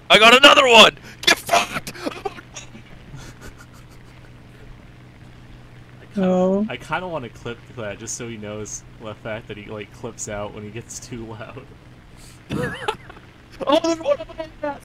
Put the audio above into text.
I got another one! Get fucked! No. I kind of want to clip that just so he knows the fact that he like clips out when he gets too loud. Oh, there's one of them!